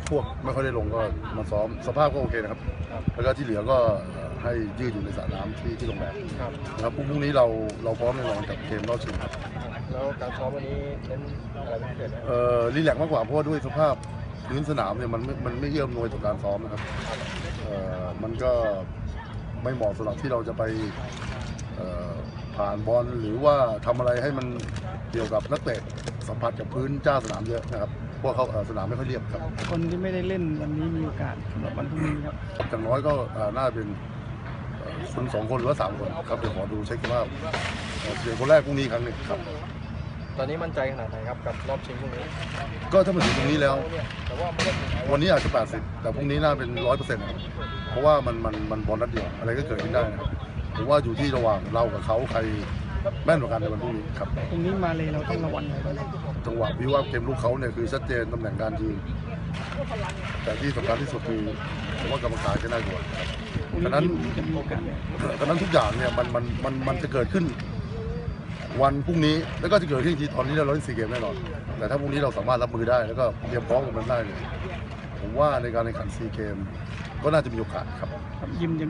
พวกไม่ค่อยได้ลงก็มาซ้อมสภาพก็โอเคนะครับแล้วก็ที่เหลือก็ให้ยืดอยู่ในสระน้ำที่โรงแรมนะครับพรุ่งนี้เราพร้อมแน่นอนกับเกมรอบชิงครับแล้วการซ้อมวันนี้เน้นอะไรเป็นพิเศษไหมรีแลกซ์มากกว่าเพราะว่าด้วยสภาพพื้นสนามเนี่ยมันไม่เอื้อมหน่วยต่อการซ้อมนะครับมันก็ไม่เหมาะสำหรับที่เราจะไปผ่านบอลหรือว่าทำอะไรให้มันเกี่ยวกับนักเตะสัมผัสกับพื้นเจ้าสนามเยอะนะครับเพราะเขาสนามไม่ค่อยเรียบครับคนที่ไม่ได้เล่นวันนี้มีโอกาสสำหรับวันพรุ่งนี้ครับอย่างน้อยก็น่าเป็นคน2 คนหรือว่า3 คนครับเดี๋ยวขอดูเช็คว่าเสียงคนแรกพรุ่งนี้ครั้งหนึ่งครับตอนนี้มั่นใจขนาดไหนครับกับรอบชิงพรุ่งนี้ก็ถ้ามาถึงตรงนี้แล้วแต่ว่าวันนี้อาจจะ80แต่พรุ่งนี้น่าเป็น100%ครับเพราะว่ามันบอลนัดเดียวอะไรก็เกิดขึ้นได้นะครับผมว่าอยู่ที่ระหว่างเรากับเขาใครแม่นกว่ากันในวันพรุ่งนี้ครับพรุ่งนี้มาเลยเราต้องระวังอะไรบ้างจังหวะพี่ว่าเกมลูกเขาเนี่ยคือชัดเจนตำแหน่งการยืนแต่ที่สำคัญที่สุดคือผมว่ากรรมการก็น่ากลัวฉะนั้นทุกอย่างเนี่ยมันจะเกิดขึ้นวันพรุ่งนี้แล้วก็จะเกิดขึ้นทีตอนนี้เราเล่น4 เกมแน่นอนแต่ถ้าพรุ่งนี้เราสามารถรับมือได้แล้วก็เตรียมพร้อมกับมันได้เนี่ยผมว่าในการแข่งขัน4 เกมก็น่าจะมีโอกาสครับยิม